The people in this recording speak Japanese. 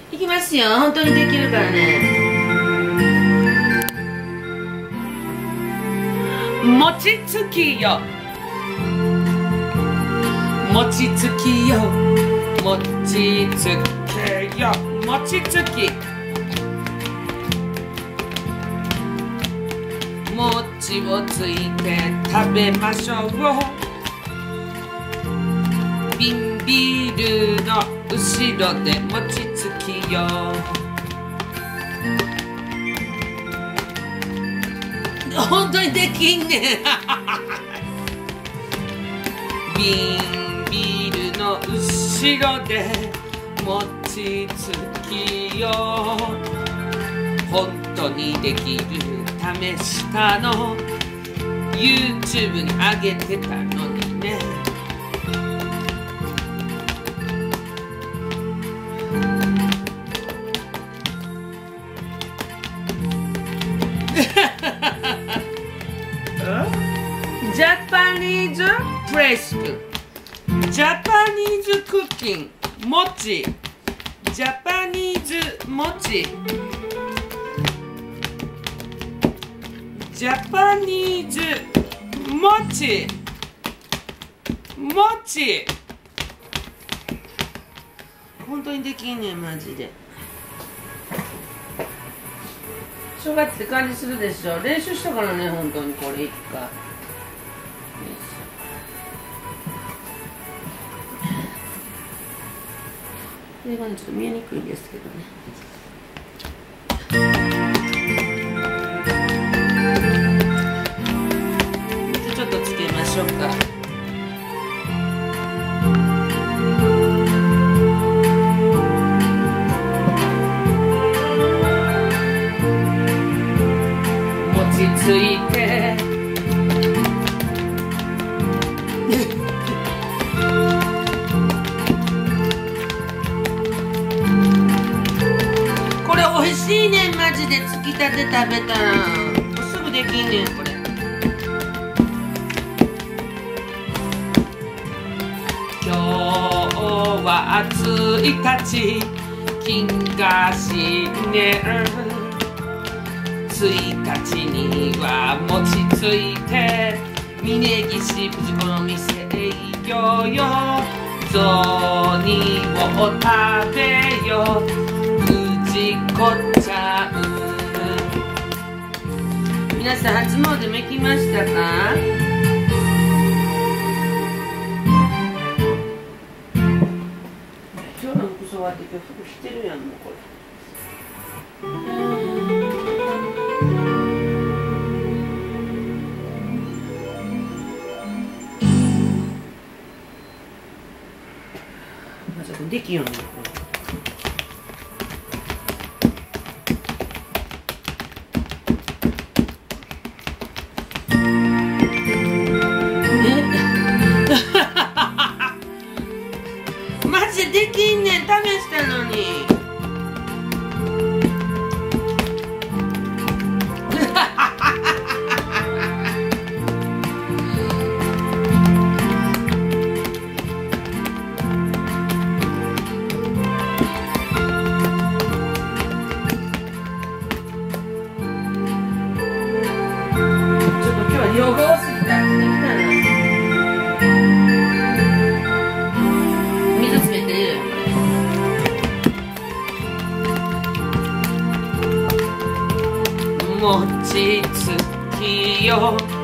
いきますよ。本当にできるからね。 餅つきよ、餅つきよ、餅つきよ、餅つき。餅をついて食べましょう。瓶ビールの後ろで餅つきよ。 本当にできんねん。 瓶ビールの後ろで餅つきよ。本当にできる試したの YouTube に上げてたのにね。 ジャパニーズプレスク、 ジャパニーズクッキング、餅、ジャパニーズ餅、ジャパニーズ餅、餅。 本当にできんねん、マジで。正月って感じするでしょ。練習したからね、本当にこれ一回。これがね、ちょっと見えにくいんですけどね。ちょっとつけましょうか。 餅ついてこれ美味しいねん、マジで。つきたて食べたらすぐできんねん、これ。 今日は1日金河新年、1日には餅ついて峯岸藤子の店営業よ。雑煮を食べよ、藤子ちゃん。 皆さん初詣も行きましたか？今日の服装はって今日服着てるやん、もうこれ。まさかできよんねん、これ。マジでできんねん、試したのに。ちょっと今日は量が多すぎた。できたな。水つけてるよ、これ。 餅つきよ。